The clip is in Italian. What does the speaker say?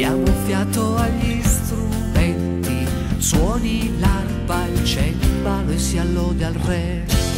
diamo fiato agli strumenti, suoni l'arpa, il cembalo e si allode al re.